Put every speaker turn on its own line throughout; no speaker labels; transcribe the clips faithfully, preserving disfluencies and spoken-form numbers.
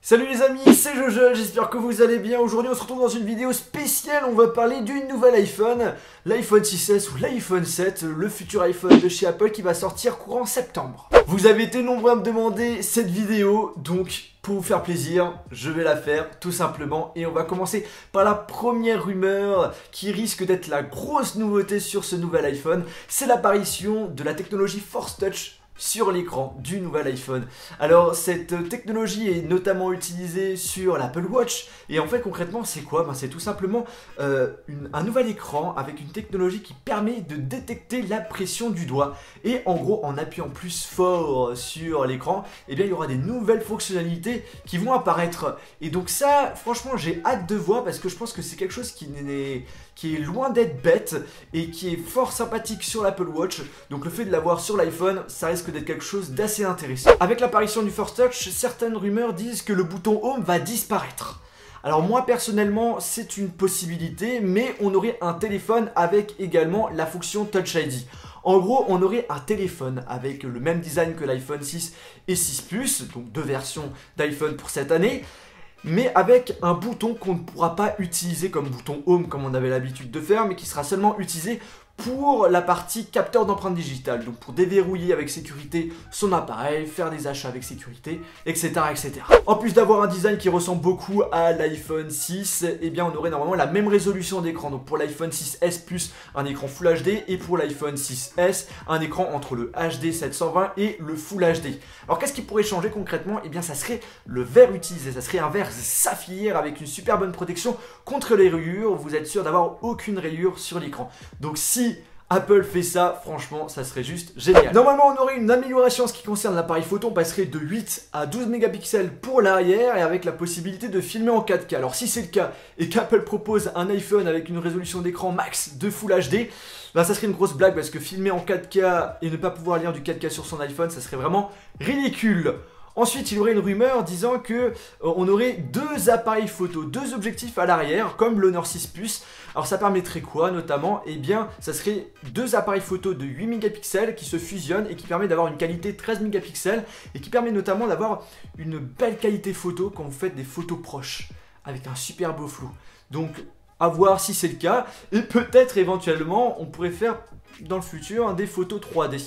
Salut les amis, c'est Jojo, j'espère que vous allez bien. Aujourd'hui on se retrouve dans une vidéo spéciale, on va parler d'une nouvelle iPhone, l'iPhone six S ou l'iPhone sept, le futur iPhone de chez Apple qui va sortir courant septembre. Vous avez été nombreux à me demander cette vidéo, donc pour vous faire plaisir, je vais la faire tout simplement. Et on va commencer par la première rumeur qui risque d'être la grosse nouveauté sur ce nouvel iPhone. C'est l'apparition de la technologie Force Touch sur l'écran du nouvel iPhone. Alors cette technologie est notamment utilisée sur l'Apple Watch et en fait concrètement c'est quoi? Ben, c'est tout simplement euh, une, un nouvel écran avec une technologie qui permet de détecter la pression du doigt et en gros en appuyant plus fort sur l'écran, eh bien il y aura des nouvelles fonctionnalités qui vont apparaître et donc ça franchement j'ai hâte de voir parce que je pense que c'est quelque chose qui n'est qui est loin d'être bête et qui est fort sympathique sur l'Apple Watch. Donc le fait de l'avoir sur l'iPhone, ça risque d'être quelque chose d'assez intéressant. Avec l'apparition du Force Touch, certaines rumeurs disent que le bouton Home va disparaître. Alors moi personnellement c'est une possibilité, mais on aurait un téléphone avec également la fonction Touch I D. En gros on aurait un téléphone avec le même design que l'iPhone six et six Plus, donc deux versions d'iPhone pour cette année, mais avec un bouton qu'on ne pourra pas utiliser comme bouton Home comme on avait l'habitude de faire, mais qui sera seulement utilisé pour la partie capteur d'empreinte digitale, donc pour déverrouiller avec sécurité son appareil, faire des achats avec sécurité, et cetera et cetera. En plus d'avoir un design qui ressemble beaucoup à l'iPhone six, eh bien on aurait normalement la même résolution d'écran, donc pour l'iPhone six S Plus, un écran Full H D, et pour l'iPhone six S, un écran entre le H D sept cent vingt et le Full H D. Alors qu'est-ce qui pourrait changer concrètement? Eh bien ça serait le verre utilisé, ça serait un verre saphir avec une super bonne protection contre les rayures, vous êtes sûr d'avoir aucune rayure sur l'écran. Donc si Apple fait ça, franchement, ça serait juste génial. Normalement, on aurait une amélioration en ce qui concerne l'appareil photo. On passerait de huit à douze mégapixels pour l'arrière et avec la possibilité de filmer en quatre K. Alors, si c'est le cas et qu'Apple propose un iPhone avec une résolution d'écran max de Full H D, ben, ça serait une grosse blague parce que filmer en quatre K et ne pas pouvoir lire du quatre K sur son iPhone, ça serait vraiment ridicule. Ensuite, il y aurait une rumeur disant que euh, on aurait deux appareils photo, deux objectifs à l'arrière, comme l'Honor six Plus. Alors ça permettrait quoi notamment? Eh bien, ça serait deux appareils photo de huit mégapixels qui se fusionnent et qui permet d'avoir une qualité treize mégapixels et qui permet notamment d'avoir une belle qualité photo quand vous faites des photos proches, avec un super beau flou. Donc, à voir si c'est le cas, et peut-être éventuellement, on pourrait faire dans le futur hein, des photos trois D.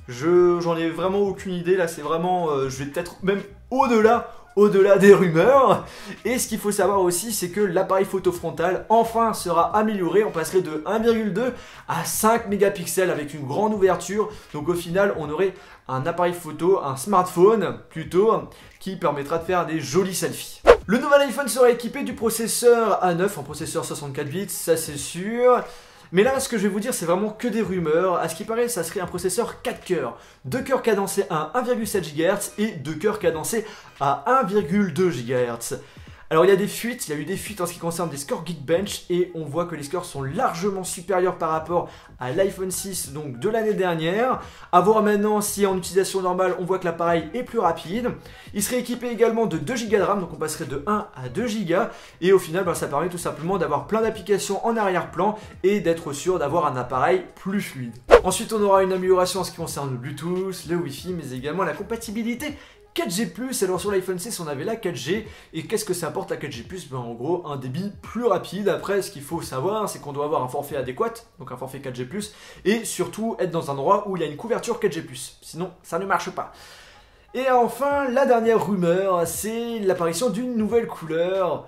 Je j'en ai vraiment aucune idée, là c'est vraiment, euh, je vais peut-être même au-delà, au-delà des rumeurs. Et ce qu'il faut savoir aussi, c'est que l'appareil photo frontal enfin sera amélioré, on passerait de un virgule deux à cinq mégapixels avec une grande ouverture. Donc au final, on aurait un appareil photo, un smartphone plutôt, qui permettra de faire des jolis selfies. Le nouvel iPhone sera équipé du processeur A neuf, en processeur soixante-quatre bits, ça c'est sûr. Mais là, ce que je vais vous dire, c'est vraiment que des rumeurs. À ce qui paraît, ça serait un processeur quatre cœurs. deux cœurs cadencés à un virgule sept gigahertz et deux cœurs cadencés à un virgule deux gigahertz. Alors il y a des fuites, il y a eu des fuites en ce qui concerne des scores Geekbench et on voit que les scores sont largement supérieurs par rapport à l'iPhone six donc de l'année dernière. A voir maintenant si en utilisation normale on voit que l'appareil est plus rapide. Il serait équipé également de deux gigas de RAM, donc on passerait de un à deux gigas et au final ben, ça permet tout simplement d'avoir plein d'applications en arrière-plan et d'être sûr d'avoir un appareil plus fluide. Ensuite on aura une amélioration en ce qui concerne le Bluetooth, le Wi-Fi mais également la compatibilité quatre G plus, alors sur l'iPhone six on avait la quatre G, et qu'est-ce que ça apporte la quatre G plus? Ben en gros un débit plus rapide. Après ce qu'il faut savoir c'est qu'on doit avoir un forfait adéquat, donc un forfait quatre G plus, et surtout être dans un endroit où il y a une couverture quatre G plus, sinon ça ne marche pas. Et enfin la dernière rumeur c'est l'apparition d'une nouvelle couleur,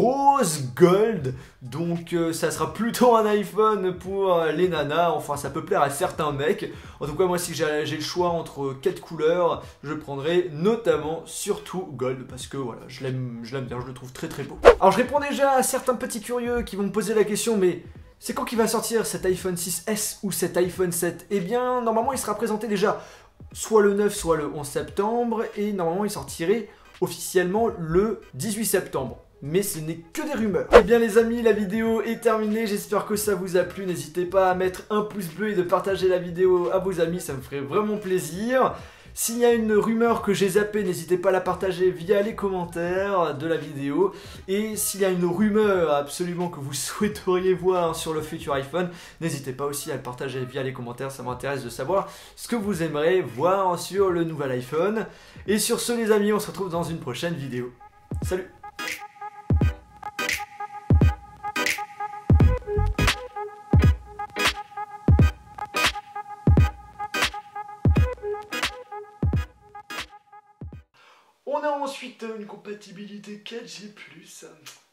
rose gold, donc euh, ça sera plutôt un iPhone pour euh, les nanas, enfin ça peut plaire à certains mecs. En tout cas moi si j'ai le choix entre quatre couleurs, je prendrai notamment surtout gold, parce que voilà, je l'aime je l'aime bien, je le trouve très très beau. Alors je réponds déjà à certains petits curieux qui vont me poser la question, mais c'est quand qu'il va sortir cet iPhone six S ou cet iPhone sept? Eh bien normalement il sera présenté déjà soit le neuf soit le onze septembre, et normalement il sortirait officiellement le dix-huit septembre. Mais ce n'est que des rumeurs. Et bien les amis, la vidéo est terminée, j'espère que ça vous a plu. N'hésitez pas à mettre un pouce bleu et de partager la vidéo à vos amis, ça me ferait vraiment plaisir. S'il y a une rumeur que j'ai zappée, n'hésitez pas à la partager via les commentaires de la vidéo. Et s'il y a une rumeur absolument que vous souhaiteriez voir sur le futur iPhone, n'hésitez pas aussi à le partager via les commentaires, ça m'intéresse de savoir ce que vous aimeriez voir sur le nouvel iPhone. Et sur ce les amis, on se retrouve dans une prochaine vidéo. Salut. On a ensuite une compatibilité quatre G plus.